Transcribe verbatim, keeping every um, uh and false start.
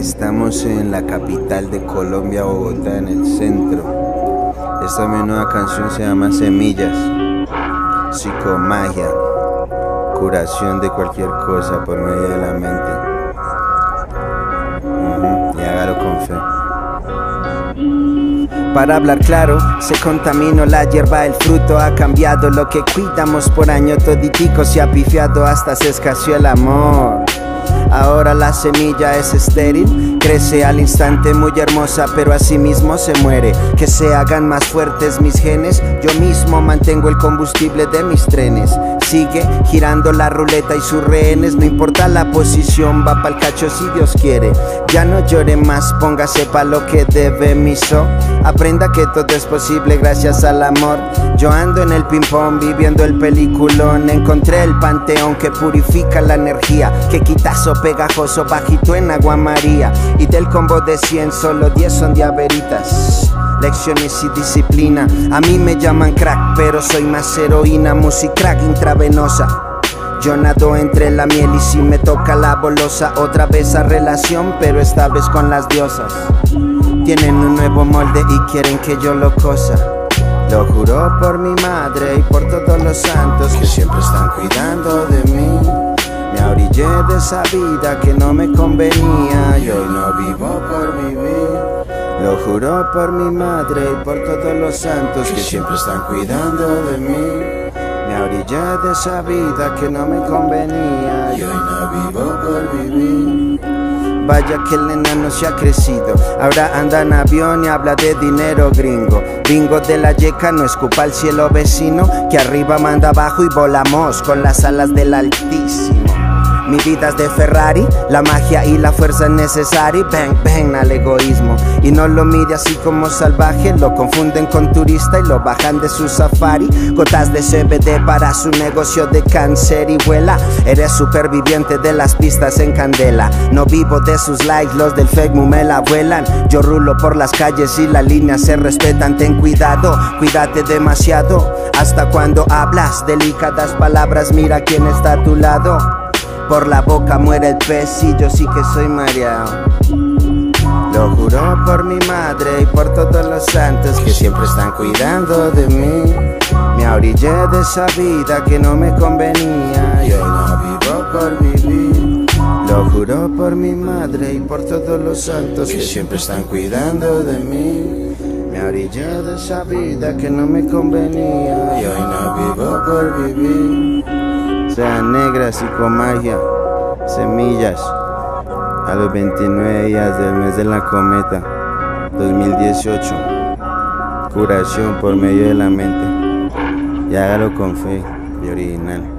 Estamos en la capital de Colombia, Bogotá, en el centro. Esta mi nueva canción se llama Semillas. Psicomagia, curación de cualquier cosa por medio de la mente. Uh-huh. Y hágalo con fe. Para hablar claro, se contaminó la hierba, el fruto ha cambiado. Lo que cuidamos por año toditico se ha pifiado, hasta se escaseó el amor. Ahora la semilla es estéril, crece al instante muy hermosa, pero asimismo se muere. Que se hagan más fuertes mis genes, yo mismo mantengo el combustible de mis trenes. Sigue girando la ruleta y sus rehenes, no importa la posición, va pa'l cacho si Dios quiere. Ya no llore más, póngase pa' lo que debe mi so. Aprenda que todo es posible gracias al amor. Yo ando en el ping-pong viviendo el peliculón. Encontré el panteón que purifica la energía, que quitazo pegajoso bajito en agua María. Y del combo de cien solo diez son diaberitas. Lecciones y disciplina, a mí me llaman crack, pero soy más heroína, musicrack intravenosa. Yo nado entre la miel y si me toca la bolosa, otra vez a relación, pero esta vez con las diosas. Tienen un nuevo molde y quieren que yo lo cosa. Lo juro por mi madre y por todos los santos que siempre están cuidando de mí. Me ahorillé de esa vida que no me convenía y hoy no vivo por vivir. Lo juro por mi madre y por todos los santos que siempre están cuidando de mí. Me ahorillé de esa vida que no me convenía y hoy no vivo por vivir. Vaya que el enano se ha crecido, ahora anda en avión y habla de dinero gringo. Bingo de la yeca, no escupa al cielo vecino, que arriba manda abajo y volamos con las alas del Altísimo. Mi vida es de Ferrari, la magia y la fuerza es necesaria. Bang, bang al egoísmo. Y no lo mire así como salvaje, lo confunden con turista y lo bajan de su safari. Gotas de C B D para su negocio de cáncer y vuela. Eres superviviente de las pistas en candela. No vivo de sus likes, los del fake mu me la vuelan. Yo rulo por las calles y las líneas se respetan. Ten cuidado, cuídate demasiado. Hasta cuando hablas delicadas palabras, mira quién está a tu lado. Por la boca muere el pez y yo sí que soy mareado. Lo juro por mi madre y por todos los santos que siempre están cuidando de mí. Me ahorillé de esa vida que no me convenía y hoy no vivo por vivir. Lo juro por mi madre y por todos los santos que siempre están cuidando de mí. Me orillé de esa vida que no me convenía y hoy no vivo por vivir. Sea negra, psicomagia, semillas. A los veintinueve días del mes de la cometa, dos mil dieciocho. Curación por medio de la mente. Y hágalo con fe y original.